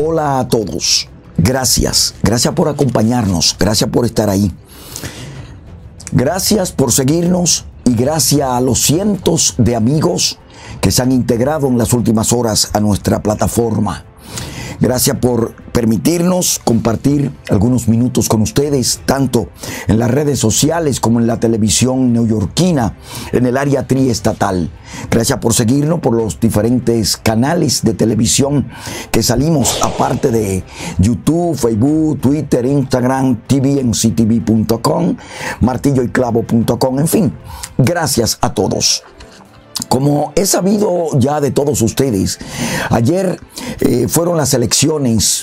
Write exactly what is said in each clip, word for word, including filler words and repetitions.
Hola a todos. Gracias. Gracias por acompañarnos. Gracias por estar ahí. Gracias por seguirnos y gracias a los cientos de amigos que se han integrado en las últimas horas a nuestra plataforma. Gracias por permitirnos compartir algunos minutos con ustedes, tanto en las redes sociales como en la televisión neoyorquina, en el área triestatal. Gracias por seguirnos por los diferentes canales de televisión que salimos, aparte de YouTube, Facebook, Twitter, Instagram, T V M C T V punto com, martillo y clavo punto com, en fin. Gracias a todos. Como he sabido ya de todos ustedes, ayer eh, fueron las elecciones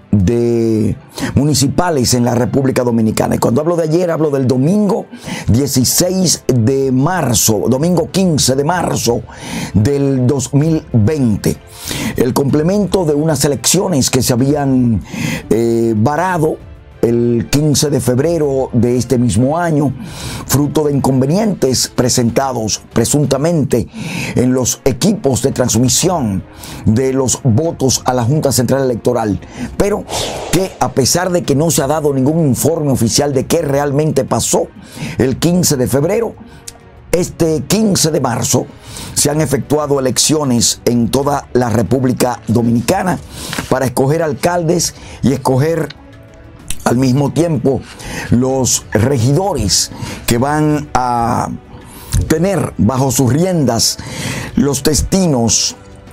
de municipales en la República Dominicana. Y cuando hablo de ayer, hablo del domingo dieciséis de marzo, domingo quince de marzo del dos mil veinte. El complemento de unas elecciones que se habían eh, varado el quince de febrero de este mismo año, fruto de inconvenientes presentados presuntamente en los equipos de transmisión de los votos a la Junta Central Electoral, pero que a pesar de que no se ha dado ningún informe oficial de qué realmente pasó el quince de febrero, este quince de marzo se han efectuado elecciones en toda la República Dominicana para escoger alcaldes y escoger al mismo tiempo los regidores que van a tener bajo sus riendas los destinos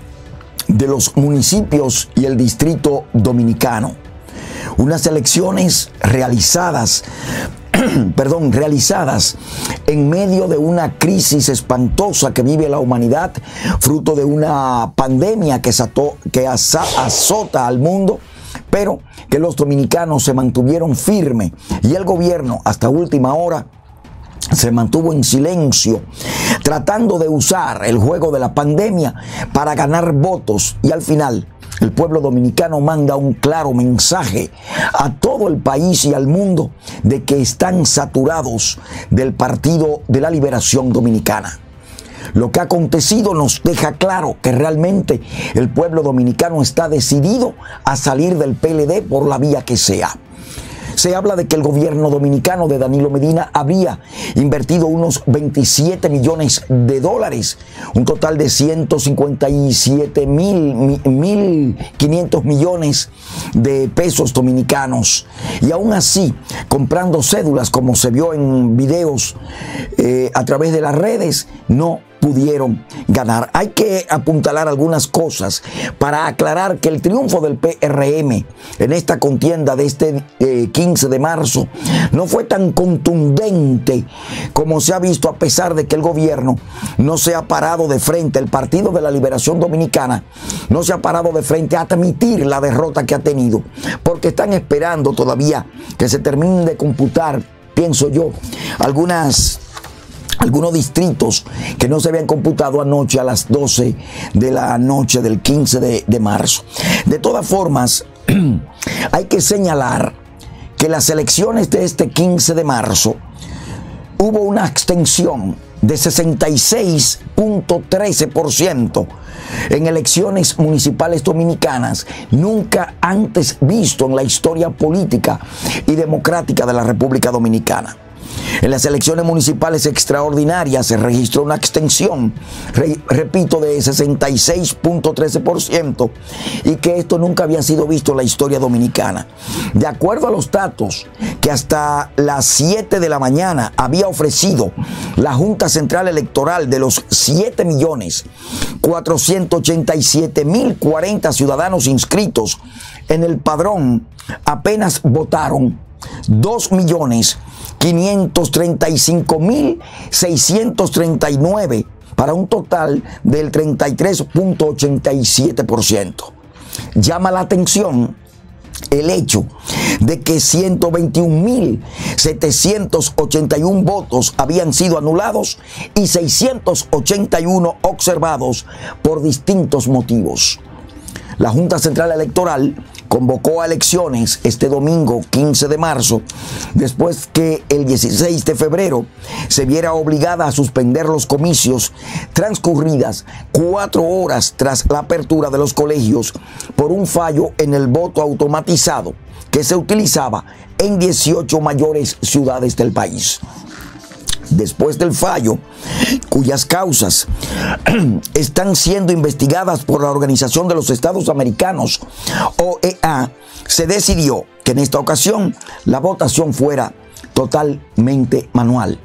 de los municipios y el distrito dominicano. Unas elecciones realizadas, perdón, realizadas en medio de una crisis espantosa que vive la humanidad, fruto de una pandemia que, sató, que asa, azota al mundo, pero que los dominicanos se mantuvieron firmes y el gobierno hasta última hora se mantuvo en silencio, tratando de usar el juego de la pandemia para ganar votos, y al final el pueblo dominicano manda un claro mensaje a todo el país y al mundo de que están saturados del Partido de la Liberación Dominicana. Lo que ha acontecido nos deja claro que realmente el pueblo dominicano está decidido a salir del P L D por la vía que sea. Se habla de que el gobierno dominicano de Danilo Medina habría invertido unos veintisiete millones de dólares, un total de ciento cincuenta y siete mil quinientos millones de pesos dominicanos. Y aún así, comprando cédulas, como se vio en videos eh, a través de las redes, no pudieron ganar. Hay que apuntalar algunas cosas para aclarar que el triunfo del P R M en esta contienda de este eh, quince de marzo no fue tan contundente como se ha visto, a pesar de que el gobierno no se ha parado de frente, el Partido de la Liberación Dominicana no se ha parado de frente a admitir la derrota que ha tenido, porque están esperando todavía que se terminen de computar, pienso yo, algunas algunos distritos que no se habían computado anoche a las doce de la noche del quince de marzo. De todas formas, hay que señalar que las elecciones de este quince de marzo hubo una abstención de sesenta y seis punto trece por ciento en elecciones municipales dominicanas, nunca antes visto en la historia política y democrática de la República Dominicana. En las elecciones municipales extraordinarias se registró una abstención, re, repito, de sesenta y seis punto trece por ciento, y que esto nunca había sido visto en la historia dominicana. De acuerdo a los datos que hasta las siete de la mañana había ofrecido la Junta Central Electoral, de los siete millones cuatrocientos ochenta y siete mil cuarenta ciudadanos inscritos en el padrón, apenas votaron dos millones quinientos treinta y cinco mil seiscientos treinta y nueve, para un total del treinta y tres punto ochenta y siete por ciento. Llama la atención el hecho de que ciento veintiún mil setecientos ochenta y uno votos habían sido anulados y seiscientos ochenta y uno observados por distintos motivos. La Junta Central Electoral convocó a elecciones este domingo quince de marzo, después que el dieciséis de febrero se viera obligada a suspender los comicios transcurridas cuatro horas tras la apertura de los colegios por un fallo en el voto automatizado que se utilizaba en dieciocho mayores ciudades del país. Después del fallo, cuyas causas están siendo investigadas por la Organización de los Estados Americanos, O E A, se decidió que en esta ocasión la votación fuera totalmente manual.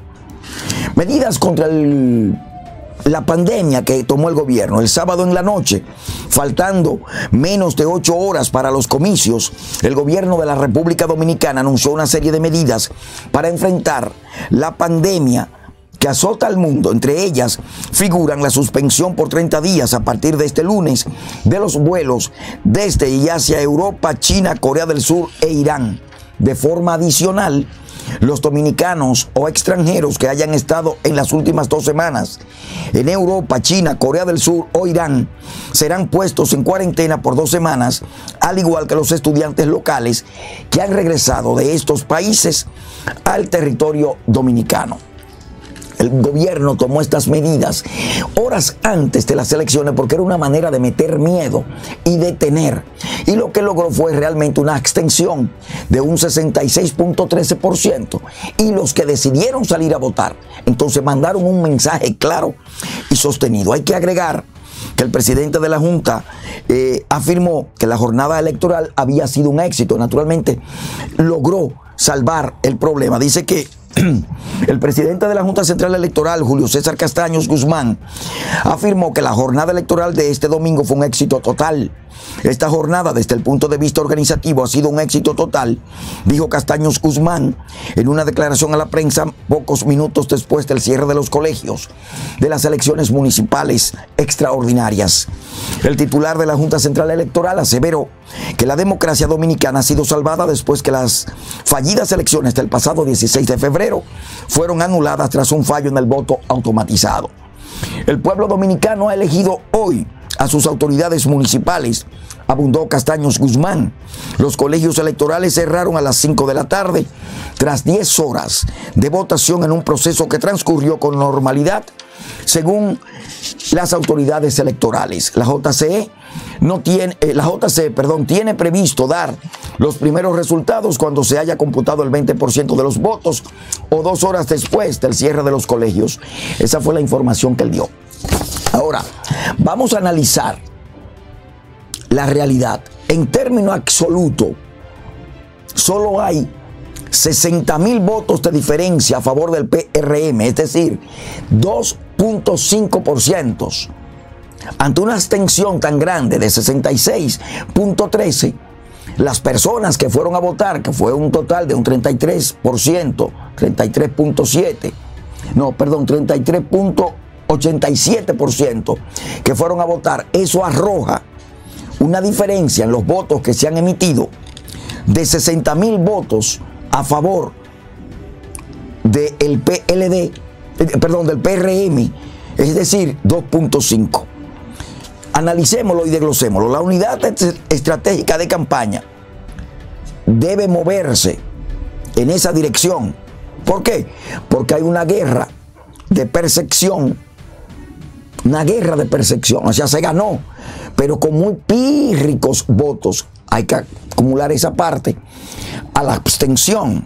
Medidas contra el, la pandemia que tomó el gobierno. El sábado en la noche, faltando menos de ocho horas para los comicios, el gobierno de la República Dominicana anunció una serie de medidas para enfrentar la pandemia que azota al mundo. Entre ellas figuran la suspensión por treinta días a partir de este lunes de los vuelos desde y hacia Europa, China, Corea del Sur e Irán. De forma adicional, los dominicanos o extranjeros que hayan estado en las últimas dos semanas en Europa, China, Corea del Sur o Irán serán puestos en cuarentena por dos semanas, al igual que los estudiantes locales que han regresado de estos países al territorio dominicano. El gobierno tomó estas medidas horas antes de las elecciones porque era una manera de meter miedo y detener. Y lo que logró fue realmente una extensión de un sesenta y seis punto trece por ciento. Y los que decidieron salir a votar, entonces mandaron un mensaje claro y sostenido. Hay que agregar que el presidente de la Junta eh, afirmó que la jornada electoral había sido un éxito. Naturalmente, logró salvar el problema. Dice que el presidente de la Junta Central Electoral, Julio César Castaños Guzmán, afirmó que la jornada electoral de este domingo fue un éxito total. Esta jornada, desde el punto de vista organizativo, ha sido un éxito total, dijo Castaños Guzmán en una declaración a la prensa pocos minutos después del cierre de los colegios de las elecciones municipales extraordinarias. El titular de la Junta Central Electoral aseveró que la democracia dominicana ha sido salvada después que las fallidas elecciones del pasado dieciséis de febrero fueron anuladas tras un fallo en el voto automatizado. El pueblo dominicano ha elegido hoy a sus autoridades municipales, abundó Castaños Guzmán. Los colegios electorales cerraron a las cinco de la tarde tras diez horas de votación en un proceso que transcurrió con normalidad, según las autoridades electorales. La J C E no tiene, eh, la J C E, perdón, tiene previsto dar los primeros resultados cuando se haya computado el veinte por ciento de los votos o dos horas después del cierre de los colegios. Esa fue la información que él dio. Ahora, vamos a analizar la realidad. En términos absolutos, solo hay sesenta mil votos de diferencia a favor del P R M, es decir, dos punto cinco por ciento. Ante una abstención tan grande de sesenta y seis punto trece, las personas que fueron a votar, que fue un total de un treinta y tres por ciento, treinta y tres punto siete, no, perdón, treinta y tres punto ochenta y siete por ciento que fueron a votar, eso arroja una diferencia en los votos que se han emitido de sesenta mil votos a favor del P L D, perdón, del P R M, es decir, dos punto cinco. Analicémoslo y desglosémoslo. La unidad estratégica de campaña debe moverse en esa dirección. ¿Por qué? Porque hay una guerra de percepción, una guerra de percepción, o sea, se ganó, pero con muy pírricos votos. Hay que acumular esa parte a la abstención.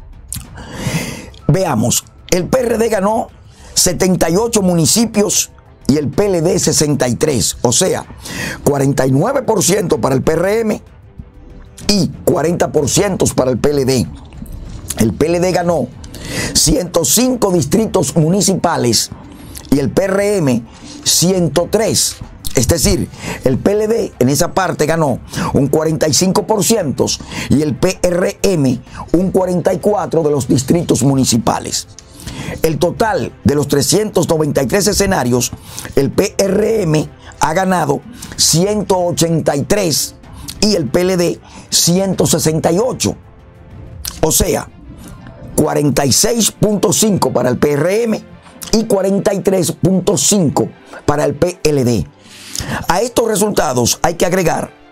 Veamos, el P R D ganó setenta y ocho municipios y el P L D sesenta y tres, o sea, cuarenta y nueve por ciento para el P R M y cuarenta por ciento para el P L D. El P L D ganó ciento cinco distritos municipales y el P R M ciento tres. Es decir, el P L D en esa parte ganó un cuarenta y cinco por ciento y el P R M un cuarenta y cuatro por ciento de los distritos municipales. El total de los trescientos noventa y tres escenarios, el P R M ha ganado ciento ochenta y tres y el P L D ciento sesenta y ocho. O sea, cuarenta y seis punto cinco para el P R M y cuarenta y tres punto cinco para el P L D. A estos resultados hay que agregar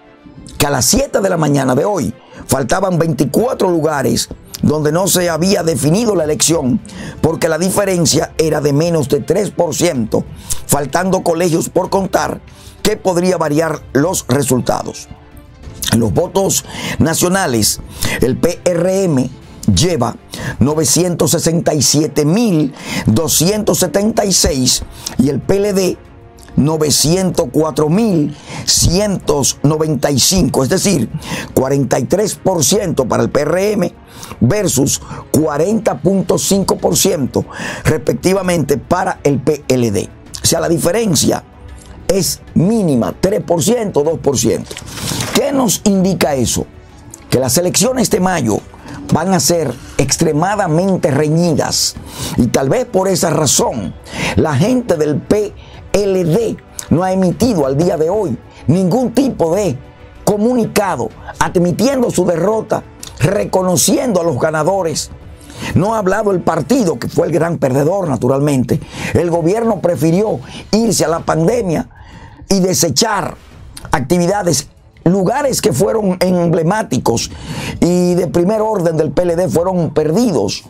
que a las siete de la mañana de hoy faltaban veinticuatro lugares donde no se había definido la elección, porque la diferencia era de menos de tres por ciento, faltando colegios por contar, que podría variar los resultados. En los votos nacionales, el P R M lleva novecientos sesenta y siete mil doscientos setenta y seis y el P L D novecientos cuatro mil ciento noventa y cinco, es decir, cuarenta y tres por ciento para el P R M versus cuarenta punto cinco por ciento respectivamente para el P L D. O sea, la diferencia es mínima, tres por ciento, dos por ciento. ¿Qué nos indica eso? Que las elecciones de mayo van a ser extremadamente reñidas, y tal vez por esa razón la gente del P L D no ha emitido al día de hoy ningún tipo de comunicado admitiendo su derrota, reconociendo a los ganadores. No ha hablado el partido, que fue el gran perdedor, naturalmente. El gobierno prefirió irse a la pandemia y desechar actividades. Lugares que fueron emblemáticos y de primer orden del P L D fueron perdidos.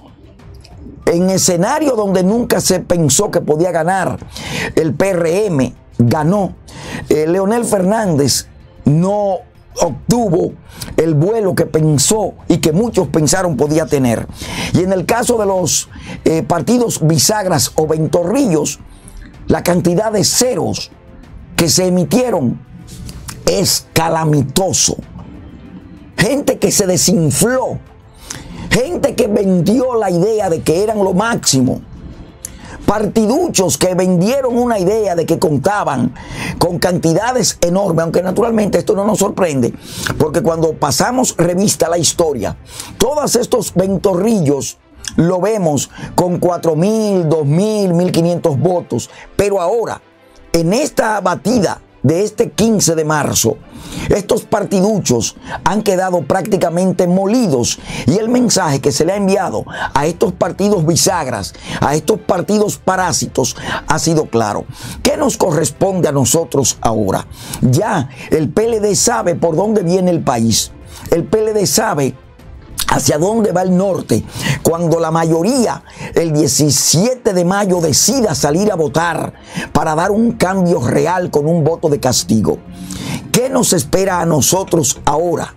En escenario donde nunca se pensó que podía ganar, el P R M ganó. Eh, Leonel Fernández no obtuvo el vuelo que pensó y que muchos pensaron podía tener. Y en el caso de los eh, partidos bisagras o ventorrillos, la cantidad de ceros que se emitieron es calamitoso. Gente que se desinfló, gente que vendió la idea de que eran lo máximo, partiduchos que vendieron una idea de que contaban con cantidades enormes, aunque naturalmente esto no nos sorprende, porque cuando pasamos revista a la historia, todos estos ventorrillos lo vemos con cuatro mil, dos mil, mil quinientos votos, pero ahora, en esta batida de este quince de marzo, estos partiduchos han quedado prácticamente molidos, y el mensaje que se le ha enviado a estos partidos bisagras, a estos partidos parásitos, ha sido claro. ¿Qué nos corresponde a nosotros ahora? Ya el P L D sabe por dónde viene el país. El P L D sabe hacia dónde va el norte cuando la mayoría el diecisiete de mayo decida salir a votar para dar un cambio real con un voto de castigo. ¿Qué nos espera a nosotros ahora?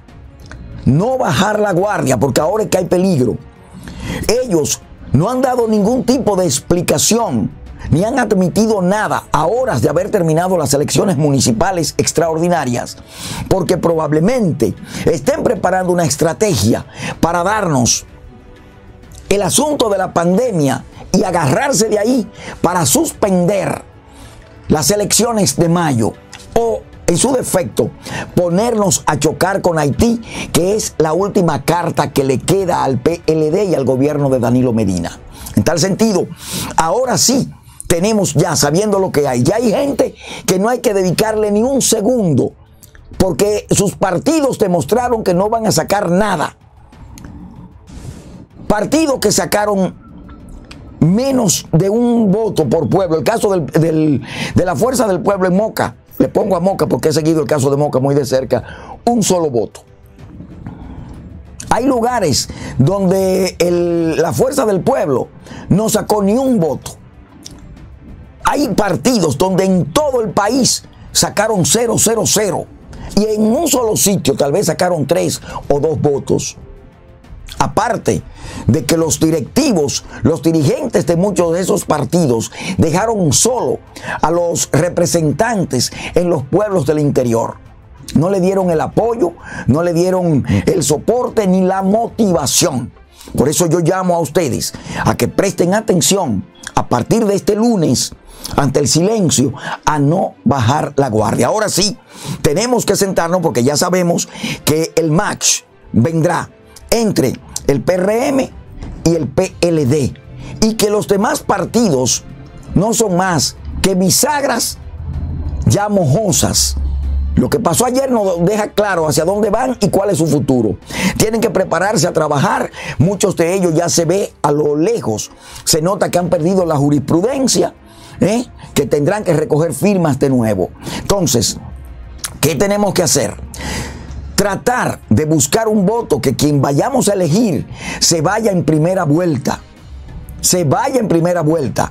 No bajar la guardia, porque ahora es que hay peligro. Ellos no han dado ningún tipo de explicación ni han admitido nada a horas de haber terminado las elecciones municipales extraordinarias, porque probablemente estén preparando una estrategia para darnos el asunto de la pandemia y agarrarse de ahí para suspender las elecciones de mayo, o en su defecto ponernos a chocar con Haití, que es la última carta que le queda al P L D y al gobierno de Danilo Medina. En tal sentido, ahora sí tenemos, ya sabiendo lo que hay, ya hay gente que no hay que dedicarle ni un segundo, porque sus partidos demostraron que no van a sacar nada. Partidos que sacaron menos de un voto por pueblo. El caso del, del, de la Fuerza del Pueblo en Moca, le pongo a Moca porque he seguido el caso de Moca muy de cerca, un solo voto. Hay lugares donde el, la Fuerza del Pueblo no sacó ni un voto. Hay partidos donde en todo el país sacaron cero, cero, cero. Y en un solo sitio tal vez sacaron tres o dos votos. Aparte de que los directivos, los dirigentes de muchos de esos partidos dejaron solo a los representantes en los pueblos del interior. No le dieron el apoyo, no le dieron el soporte ni la motivación. Por eso yo llamo a ustedes a que presten atención a partir de este lunes, ante el silencio, a no bajar la guardia. Ahora sí, tenemos que sentarnos porque ya sabemos que el match vendrá entre el P R M y el P L D, y que los demás partidos no son más que bisagras ya mojosas. Lo que pasó ayer nos deja claro hacia dónde van y cuál es su futuro. Tienen que prepararse a trabajar. Muchos de ellos ya se ve a lo lejos. Se nota que han perdido la jurisprudencia, ¿eh? que tendrán que recoger firmas de nuevo. Entonces, ¿qué tenemos que hacer? tratar de buscar un voto que quien vayamos a elegir se vaya en primera vuelta. Se vaya en primera vuelta.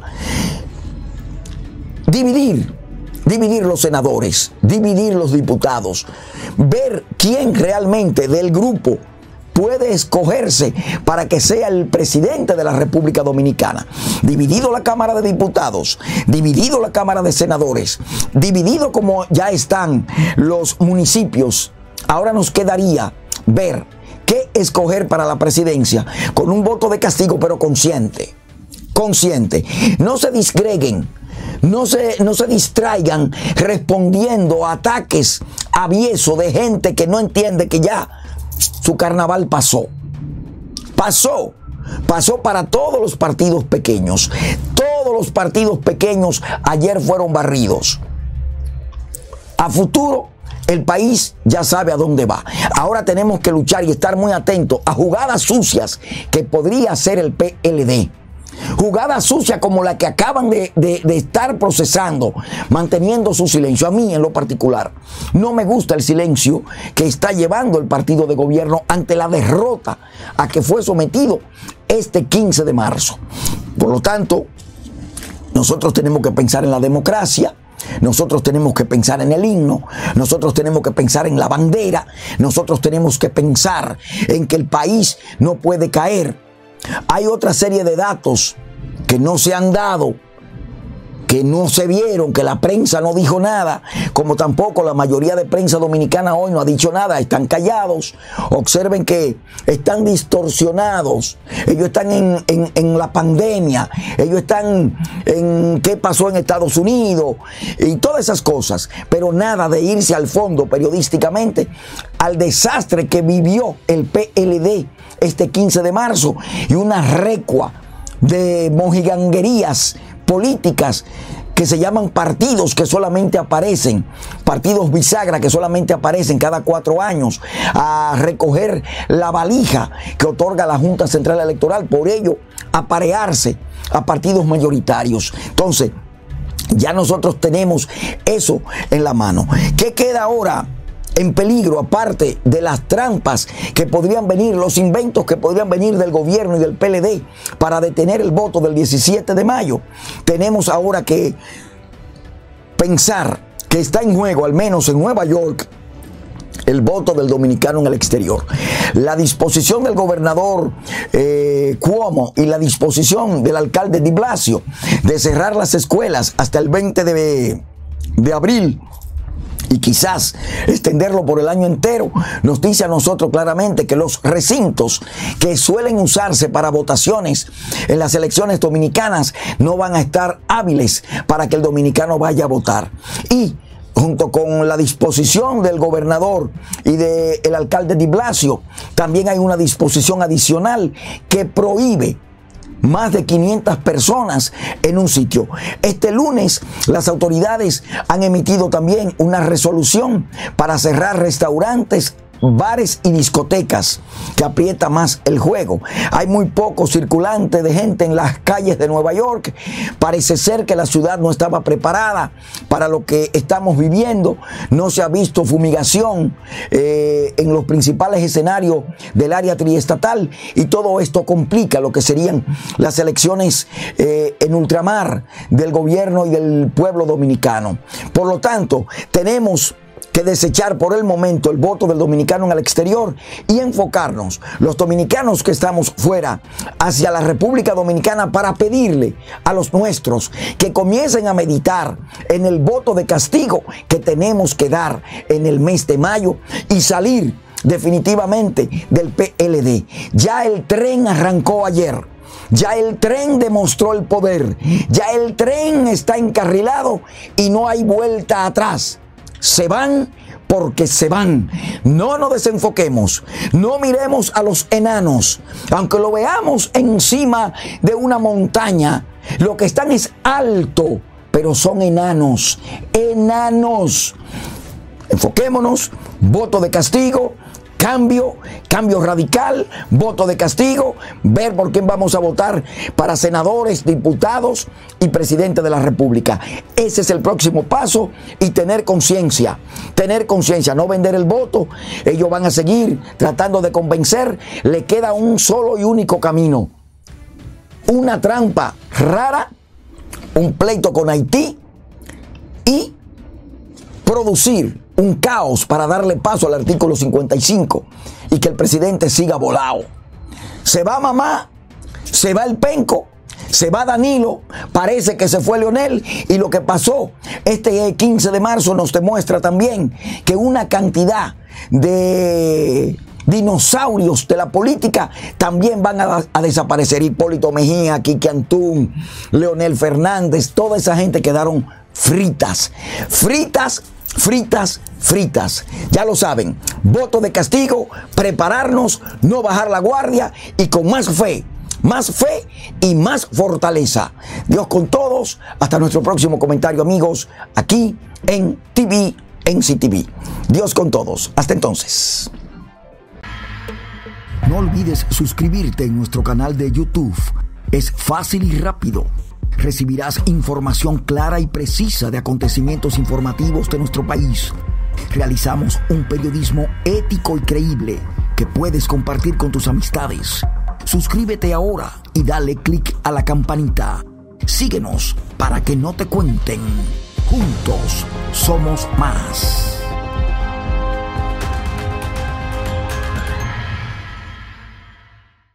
Dividir, dividir los senadores, dividir los diputados, ver quién realmente del grupo puede escogerse para que sea el presidente de la República Dominicana. Dividido la Cámara de Diputados, dividido la Cámara de Senadores, dividido como ya están los municipios, ahora nos quedaría ver qué escoger para la presidencia con un voto de castigo, pero consciente. Consciente. No se disgreguen, no se, no se distraigan respondiendo a ataques aviesos de gente que no entiende que ya su carnaval pasó. Pasó. Pasó para todos los partidos pequeños. Todos los partidos pequeños ayer fueron barridos. A futuro, el país ya sabe a dónde va. Ahora tenemos que luchar y estar muy atentos a jugadas sucias que podría hacer el P L D. Jugada sucia como la que acaban de, de, de estar procesando, manteniendo su silencio. A mí en lo particular no me gusta el silencio que está llevando el partido de gobierno ante la derrota a que fue sometido este quince de marzo. Por lo tanto, nosotros tenemos que pensar en la democracia. Nosotros tenemos que pensar en el himno, nosotros tenemos que pensar en la bandera, nosotros tenemos que pensar en que el país no puede caer. Hay otra serie de datos que no se han dado, que no se vieron, que la prensa no dijo nada, como tampoco la mayoría de prensa dominicana hoy no ha dicho nada, están callados. Observen que están distorsionados, ellos están en, en, en la pandemia, ellos están en qué pasó en Estados Unidos y todas esas cosas, pero nada de irse al fondo periodísticamente al desastre que vivió el P L D este quince de marzo y una recua de mojiganguerías políticas que se llaman partidos que solamente aparecen, partidos bisagra que solamente aparecen cada cuatro años a recoger la valija que otorga la Junta Central Electoral, por ello aparearse a partidos mayoritarios. Entonces, ya nosotros tenemos eso en la mano. ¿Qué queda ahora en peligro, aparte de las trampas que podrían venir, los inventos que podrían venir del gobierno y del P L D para detener el voto del diecisiete de mayo? Tenemos ahora que pensar que está en juego, al menos en Nueva York, el voto del dominicano en el exterior. La disposición del gobernador eh, Cuomo y la disposición del alcalde Di Blasio de cerrar las escuelas hasta el veinte de abril y quizás extenderlo por el año entero, nos dice a nosotros claramente que los recintos que suelen usarse para votaciones en las elecciones dominicanas no van a estar hábiles para que el dominicano vaya a votar. Y junto con la disposición del gobernador y del alcalde Di Blasio, también hay una disposición adicional que prohíbe más de quinientas personas en un sitio. Este lunes las autoridades han emitido también una resolución para cerrar restaurantes, bares y discotecas, que aprieta más el juego. Hay muy poco circulante de gente en las calles de Nueva York. Parece ser que la ciudad no estaba preparada para lo que estamos viviendo. No se ha visto fumigación eh, en los principales escenarios del área triestatal, y todo esto complica lo que serían las elecciones eh, en ultramar del gobierno y del pueblo dominicano. Por lo tanto, tenemos que desechar por el momento el voto del dominicano en el exterior y enfocarnos, los dominicanos que estamos fuera, hacia la República Dominicana, para pedirle a los nuestros que comiencen a meditar en el voto de castigo que tenemos que dar en el mes de mayo y salir definitivamente del P L D. Ya el tren arrancó ayer. Ya el tren demostró el poder. Ya el tren está encarrilado y no hay vuelta atrás. Se van porque se van. No nos desenfoquemos, no miremos a los enanos, aunque lo veamos encima de una montaña. Lo que están es alto, pero son enanos, enanos. Enfoquémonos, voto de castigo, cambio, cambio radical, voto de castigo, ver por quién vamos a votar para senadores, diputados y presidente de la República. Ese es el próximo paso y tener conciencia, tener conciencia, no vender el voto. Ellos van a seguir tratando de convencer. Le queda un solo y único camino. Una trampa rara, un pleito con Haití y producir un caos para darle paso al artículo cincuenta y cinco y que el presidente siga volado. Se va mamá, se va el penco, se va Danilo, parece que se fue Leonel, y lo que pasó este quince de marzo nos demuestra también que una cantidad de dinosaurios de la política también van a, a desaparecer. Hipólito Mejía, Quique Antún, Leonel Fernández, toda esa gente quedaron fritas, fritas, fritas, fritas. Ya lo saben, voto de castigo, prepararnos, no bajar la guardia y con más fe, más fe y más fortaleza. Dios con todos. Hasta nuestro próximo comentario, amigos, aquí en T V, en C T V. Dios con todos. Hasta entonces. No olvides suscribirte en nuestro canal de YouTube. Es fácil y rápido. Recibirás información clara y precisa de acontecimientos informativos de nuestro país. Realizamos un periodismo ético y creíble que puedes compartir con tus amistades. Suscríbete ahora y dale clic a la campanita. Síguenos para que no te cuenten. Juntos somos más.